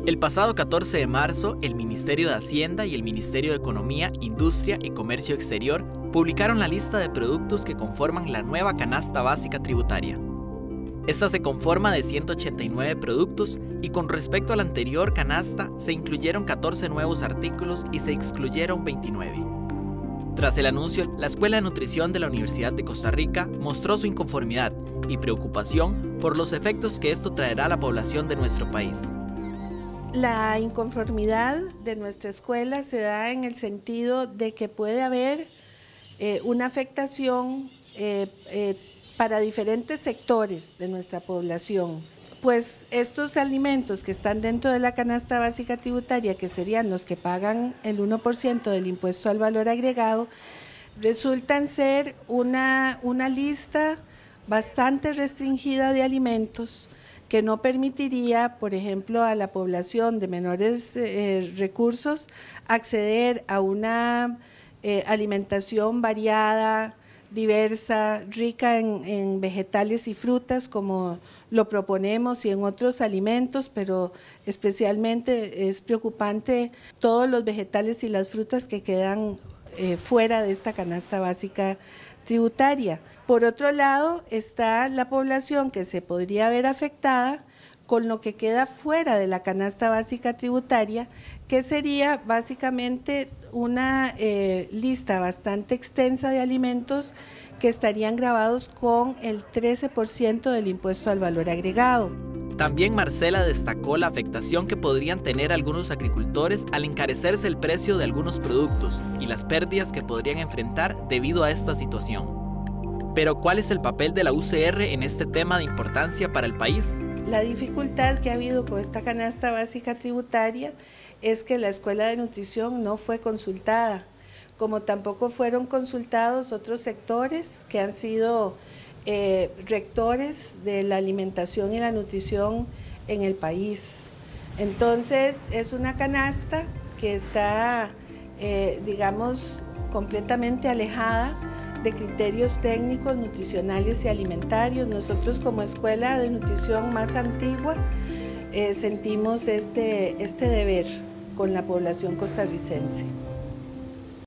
El pasado 14 de marzo, el Ministerio de Hacienda y el Ministerio de Economía, Industria y Comercio Exterior publicaron la lista de productos que conforman la nueva canasta básica tributaria. Esta se conforma de 189 productos y con respecto a la anterior canasta se incluyeron 14 nuevos artículos y se excluyeron 29. Tras el anuncio, la Escuela de Nutrición de la Universidad de Costa Rica mostró su inconformidad y preocupación por los efectos que esto traerá a la población de nuestro país. La inconformidad de nuestra escuela se da en el sentido de que puede haber una afectación para diferentes sectores de nuestra población. Pues estos alimentos que están dentro de la canasta básica tributaria, que serían los que pagan el 1% del impuesto al valor agregado, resultan ser una lista bastante restringida de alimentos que no permitiría, por ejemplo, a la población de menores recursos acceder a una alimentación variada, diversa, rica en vegetales y frutas, como lo proponemos, y en otros alimentos, pero especialmente es preocupante todos los vegetales y las frutas que quedan fuera de esta canasta básica tributaria. Por otro lado, está la población que se podría ver afectada con lo que queda fuera de la canasta básica tributaria, que sería básicamente una lista bastante extensa de alimentos que estarían gravados con el 13% del impuesto al valor agregado. También Marcela destacó la afectación que podrían tener algunos agricultores al encarecerse el precio de algunos productos y las pérdidas que podrían enfrentar debido a esta situación. Pero, ¿cuál es el papel de la UCR en este tema de importancia para el país? La dificultad que ha habido con esta canasta básica tributaria es que la Escuela de Nutrición no fue consultada, como tampoco fueron consultados otros sectores que han sido rectores de la alimentación y la nutrición en el país. Entonces, es una canasta que está, digamos, completamente alejada de criterios técnicos, nutricionales y alimentarios. Nosotros, como escuela de nutrición más antigua, sentimos este deber con la población costarricense.